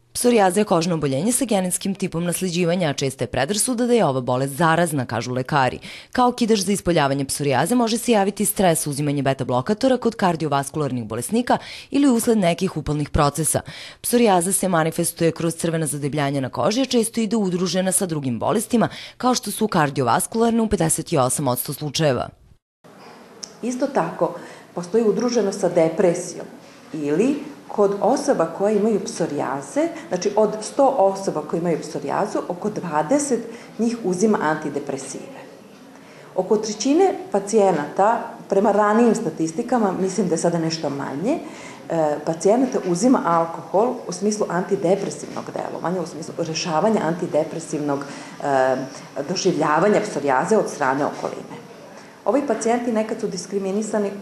Psorijaza je kožno oboljenje sa genetskim tipom nasleđivanja, a česta je predrasuda da je ova bolest zarazna, kažu lekari. Kao okidač za ispoljavanje psorijaze može se javiti stres, uzimanje beta-blokatora kod kardiovaskularnih bolesnika ili usled nekih upalnih procesa. Psorijaza se manifestuje kroz crvena zadebljanja na koži, a često ide udružena sa drugim bolestima, kao što su kardiovaskularne u 58% slučajeva. Isto tako, postoji udruženo sa depresijom ili kod osoba koje imaju psorijaze, znači od 100 osoba koje imaju psorijazu, oko 20 njih uzima antidepresive. Oko trećine pacijenata, prema ranijim statistikama, mislim da je sada nešto manje, pacijenata uzima alkohol u smislu antidepresivnog delovanja, u smislu rešavanja antidepresivnog doživljavanja psorijaze od strane okoline. Ovi pacijenti nekad su diskriminisani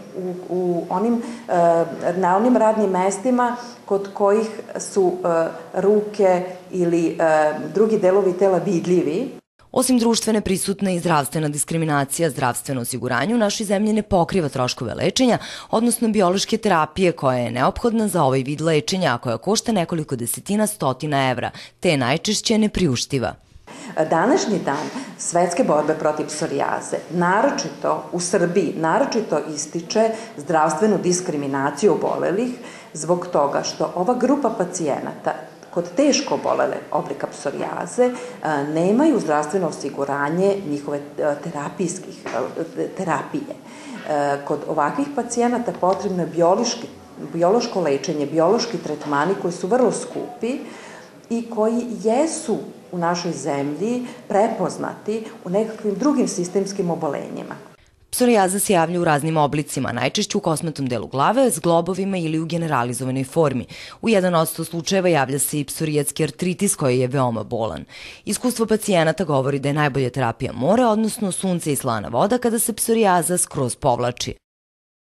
na onim radnim mestima kod kojih su ruke ili drugi delovi tela vidljivi. Osim društvene, prisutna i zdravstvena diskriminacija, zdravstveno osiguranje u našoj zemlji ne pokriva troškove lečenja, odnosno biološke terapije koja je neophodna za ovaj vid lečenja, a koja košta nekoliko desetina stotina evra, te je najčešće nepriuštiva. Današnji dan svetske borbe protiv psorijaze, naročito u Srbiji, naročito ističe zdravstvenu diskriminaciju obolelih zbog toga što ova grupa pacijenata kod teško obolele oblika psorijaze nemaju zdravstveno osiguranje njihove terapije. Kod ovakvih pacijenata potrebno je biološko lečenje, biološki tretmani koji su vrlo skupi i koji jesu u našoj zemlji prepoznati u nekakvim drugim sistemskim obolenjima. Psorijaza se javlja u raznim oblicima, najčešće u kosmatom delu glave, s globovima ili u generalizovanoj formi. U 1% slučajeva javlja se i psorijatski artritis koji je veoma bolan. Iskustvo pacijenata govori da je najbolja terapija more, odnosno sunce i slana voda kada se psorijaza skroz povlači.